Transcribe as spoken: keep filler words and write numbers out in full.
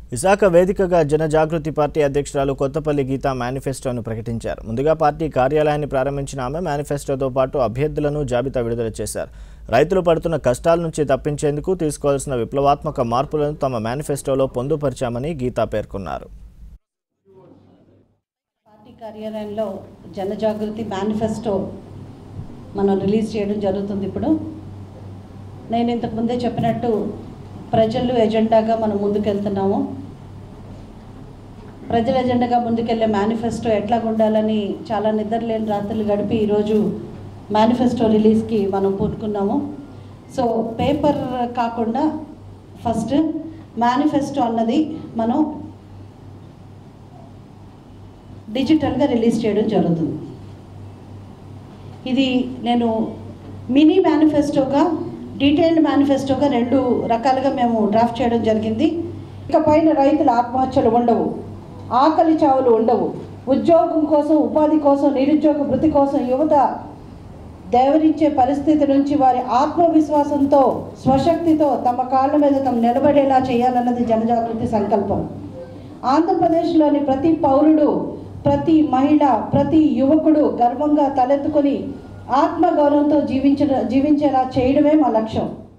విశాఖ వేదికగా జనజాగృతి పార్టీ అధ్యక్షురాలు కొత్తపల్లి గీత మేనిఫెస్టోను ప్రకటించారు. ముందుగా పార్టీ కార్యాలయాన్ని ప్రారంభించిన ఆమె మేనిఫెస్టోతో పాటు అభ్యర్థులను జాబితా విడుదల చేశారు. రైతులు పడుతున్న కష్టాల నుంచి తప్పించేందుకు తీసుకోవాల్సిన విప్లవాత్మక మార్పులను తమ మేనిఫెస్టోలో పొందుపరిచామని గీత పేర్కొన్నారు. పార్టీ కార్యాలయంలో జనజాగృతి మేనిఫెస్టో మనం రిలీజ్ చేయడం జరుగుతుంది. ఇప్పుడు నేను ఇంతకు ముందే చెప్పినట్టు ప్రజలు ఎజెండాగా మనం ముందుకెళ్తున్నాము. ప్రజల ఎజెండాగా ముందుకెళ్లే మేనిఫెస్టో ఎట్లా ఉండాలని చాలా నిద్రలేని రాత్రులు గడిపి ఈరోజు మేనిఫెస్టో రిలీజ్కి మనం పూనుకున్నాము. సో పేపర్ కాకుండా ఫస్ట్ మేనిఫెస్టో అన్నది మనం డిజిటల్గా రిలీజ్ చేయడం జరుగుతుంది. ఇది నేను మినీ మేనిఫెస్టోగా డీటెయిల్డ్ మేనిఫెస్టోగా రెండు రకాలుగా మేము డ్రాఫ్ట్ చేయడం జరిగింది. ఇకపైన రైతుల ఆత్మహత్యలు ఉండవు, ఆకలి చావులు ఉండవు, ఉద్యోగం కోసం ఉపాధి కోసం నిరుద్యోగ వృత్తి కోసం యువత దేవరించే పరిస్థితి నుంచి వారి ఆత్మవిశ్వాసంతో స్వశక్తితో తమ కాళ్ళ మీద తమ నిలబడేలా చేయాలన్నది జనజాగృతి సంకల్పం. ఆంధ్రప్రదేశ్లోని ప్రతి పౌరుడు, ప్రతి మహిళ, ప్రతి యువకుడు గర్వంగా తలెత్తుకొని ఆత్మగౌరవంతో జీవించ జీవించేలా చేయడమే మా లక్ష్యం.